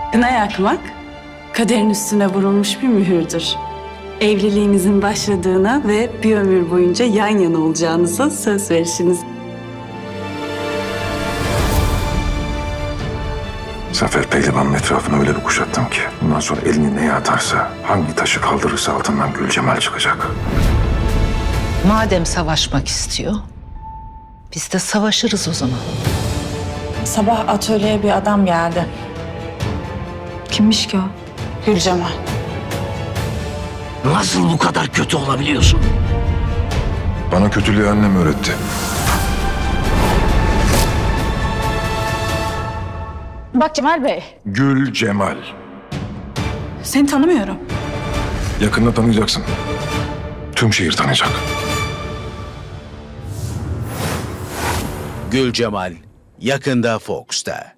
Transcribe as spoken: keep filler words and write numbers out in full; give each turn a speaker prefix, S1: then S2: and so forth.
S1: Kına yakmak, kaderin üstüne vurulmuş bir mühürdür. Evliliğinizin başladığına ve bir ömür boyunca yan yana olacağınıza söz verişiniz.
S2: Zafer Pehlivan'ın etrafını öyle bir kuşattım ki bundan sonra elini neye atarsa, hangi taşı kaldırırsa altından Gülcemal çıkacak.
S3: Madem savaşmak istiyor, biz de savaşırız o zaman.
S4: Sabah atölyeye bir adam geldi.
S1: Kimmiş ki o?
S4: Gülcemal.
S5: Nasıl bu kadar kötü olabiliyorsun?
S2: Bana kötülüğü annem öğretti.
S4: Bak Cemal Bey.
S2: Gülcemal.
S4: Seni tanımıyorum.
S2: Yakında tanıyacaksın. Tüm şehir tanıyacak.
S6: Gülcemal yakında Fox'ta.